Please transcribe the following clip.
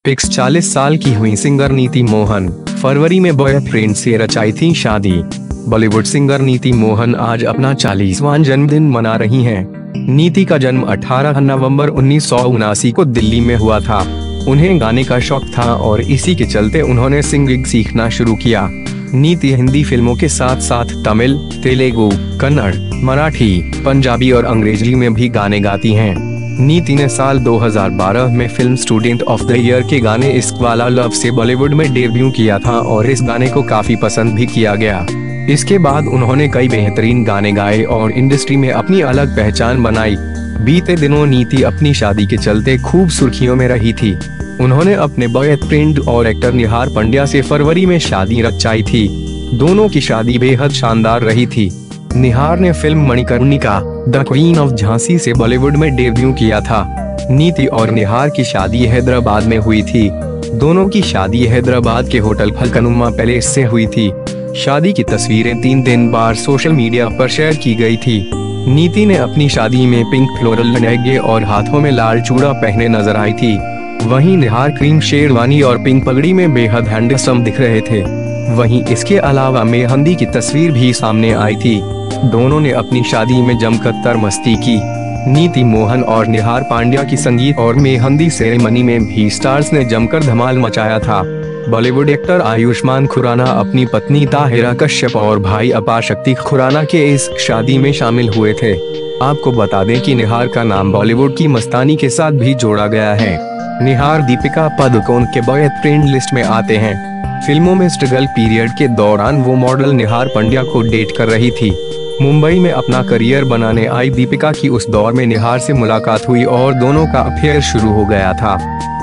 Fix 40 साल की हुई सिंगर नीति मोहन। फरवरी में बॉयफ्रेंड से रचाई थी शादी। बॉलीवुड सिंगर नीति मोहन आज अपना 40वां जन्मदिन मना रही हैं। नीति का जन्म 18 नवंबर 1979 को दिल्ली में हुआ था। उन्हें गाने का शौक था और इसी के चलते उन्होंने सिंगिंग सीखना शुरू किया। नीति हिंदी फिल्मों के साथ साथ तमिल, तेलुगु, कन्नड़, मराठी, पंजाबी और अंग्रेजी में भी गाने गाती हैं। नीति ने साल 2012 में film student of the year के गाने इश्क वाला लव से बॉलीवुड में डेब्यू किया था और इस गाने को काफी पसंद भी किया गया। इसके बाद उन्होंने कई बेहतरीन गाने गाए और इंडस्ट्री में अपनी अलग पहचान बनाई। बीते दिनों नीति अपनी शादी के चलते खूब सुर्खियों में रही थी। उन्होंने अपने बॉयफ्रेंड और एक्टर निहार पंड्या से फरवरी में शादी रचाई थी। दोनों की शादी बेहद शानदार रही थी। निहार ने film Manikarnika the queen of Jhansi से बॉलीवुड में डेब्यू किया था। नीति और निहार की शादी हैदराबाद में हुई थी। दोनों की शादी हैदराबाद के होटल फलकनुमा पैलेस से हुई थी। शादी की तस्वीरें 3 दिन बाद सोशल मीडिया पर शेयर की गई थी। नीति ने अपनी शादी में पिंक फ्लोरल लहंगे और हाथों में लाल चूड़ा पहने नजर आई थी। वहीं निहार क्रीम शेरवानी और पिंक पगड़ी में बेहद हैंडसम दिख रहे थे। वहीं इसके अलावा मेहंदी की तस्वीर भी सामने आई थी। दोनों ने अपनी शादी में जमकर मस्ती की। नीति मोहन और निहार पांड्या की संगीत और मेहंदी सेरेमनी में भी स्टार्स ने जमकर धमाल मचाया था। बॉलीवुड एक्टर आयुष्मान खुराना अपनी पत्नी ताहिरा कश्यप और भाई अपाशक्ति खुराना के इस शादी में शामिल हुए थे। आपको बता दें कि निहार का नाम बॉलीवुड की मस्तानी के साथ भी जोड़ा गया है। निहार दीपिका पादुकोण के बॉयफ्रेंड लिस्ट में आते हैं। फिल्मों में स्ट्रगल पीरियड के दौरान वो मॉडल निहार पंड्या को डेट कर रही थी। मुंबई में अपना करियर बनाने आई दीपिका की उस दौर में निहार से मुलाकात हुई और दोनों का अफेयर शुरू हो गया था।